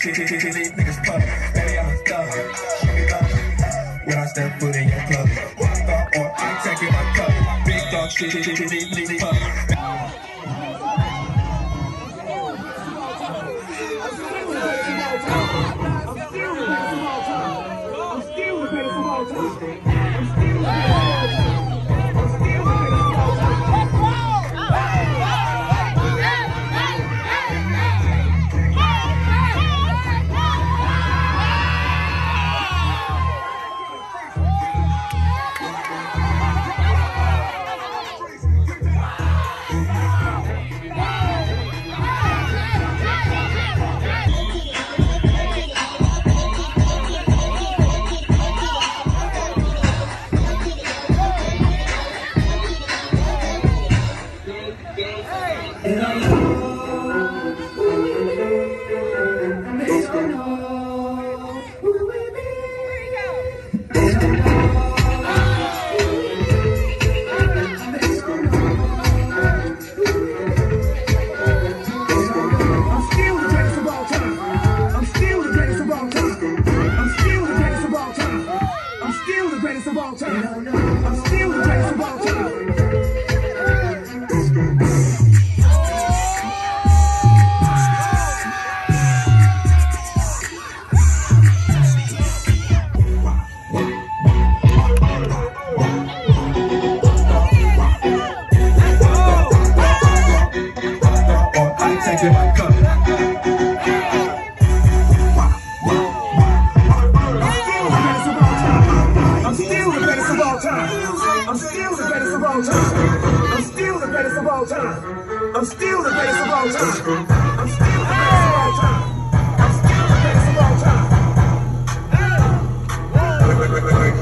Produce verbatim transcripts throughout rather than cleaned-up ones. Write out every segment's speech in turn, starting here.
niggas puff. Baby, I'm a thug. Show me love. When I step foot in your club, walk up or I'm taking my cup. Big dog shit, shit, shit, shit, shit, shit, puff. I'm still the greatest of all time. I'm still the greatest of all time. I'm still the greatest of all time. I'm still the greatest of all time. I'm still the greatest of all time. Wait, wait, wait, wait, wait.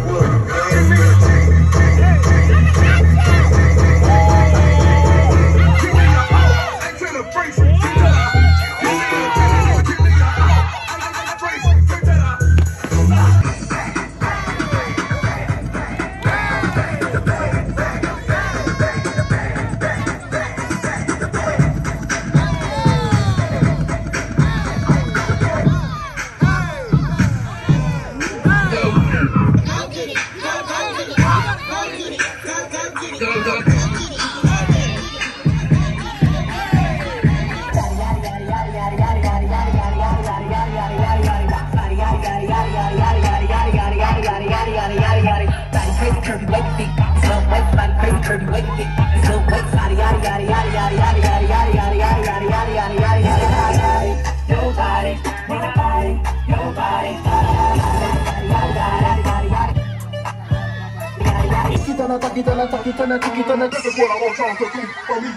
Quita la taquita, la taquita, la taquita, la taquita, por la boca, la taquita, por mi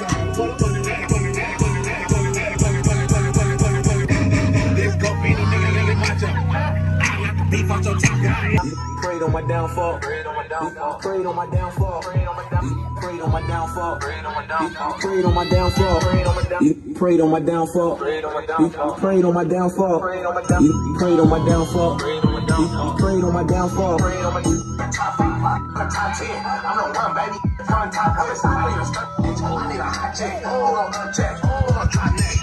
Prayed on my downfall. Prayed on my downfall. Prayed on my downfall. Prayed on my downfall. Prayed on my downfall. Prayed on my downfall. Prayed on my downfall. Prayed on my downfall. Prayed on my downfall. Prayed on my downfall. Prayed on my downfall. Prayed on my downfall. Prayed on my downfall. Prayed on my downfall. Prayed on my downfall. Top five, top ten. I'm the one, baby. Front top, I'm somebody to start. I need a hot check. Hold on, hot check. Hold on, try next.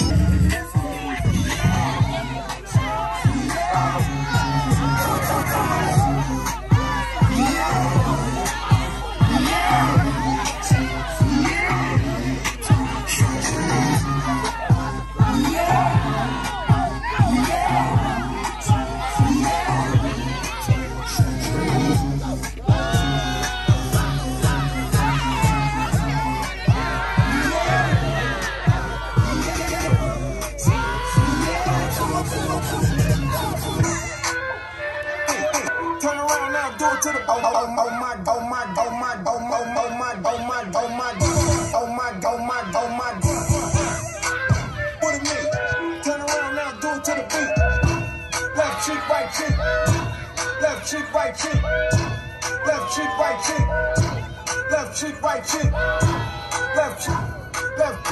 Do it to the oh oh oh my oh my oh my oh my oh my oh my oh my oh my oh my oh my. What it mean? Turn around now, do it to the beat. Left cheek, right cheek. Left cheek, right cheek. Left cheek, right cheek. Left cheek, right cheek. Left cheek, left.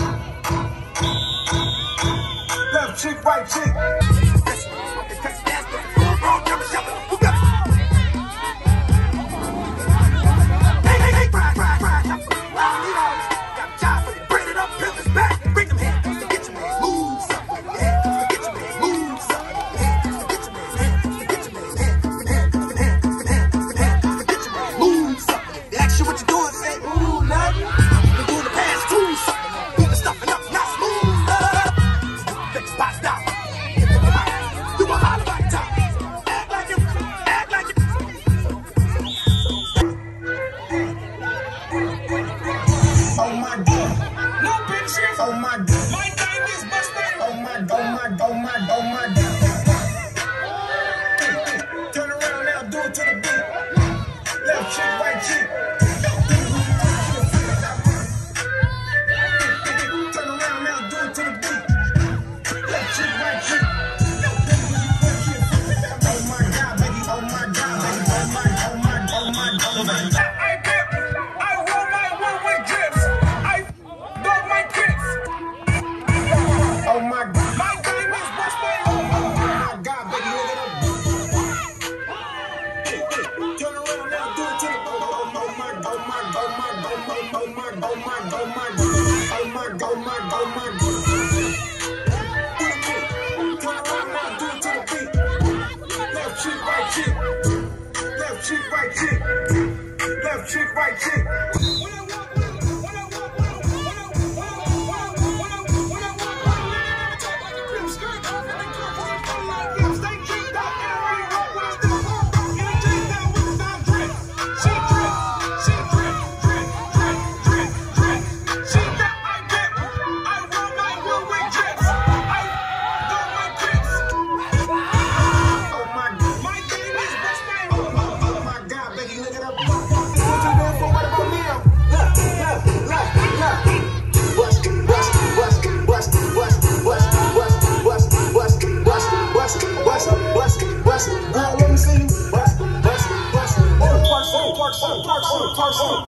Left cheek, right cheek. Oh my God, my name is Buster. Oh my, oh my, oh my, oh my God. Turn around now, do it to the beat. Left cheek, right cheek. Turn around now, do it to the beat. Left cheek, right cheek. Oh my God, baby, oh my God, baby, oh my, oh my, oh my, oh my. I dip, I roll my one with drips. I dog my kids. Oh my God, my name is Buster. Oh my God, baby, look it up. Turn around now, do it to the oh my, oh my, oh my, oh my, oh my, oh my, oh my, oh my, oh my, oh my, oh my, oh my. Turn around now, do it to the beat. Left cheek, right cheek. Left cheek, right cheek. Left cheek, right cheek. Girl, let me see you. Bust, bust, bust. Oh, park, park, park, park, park, park.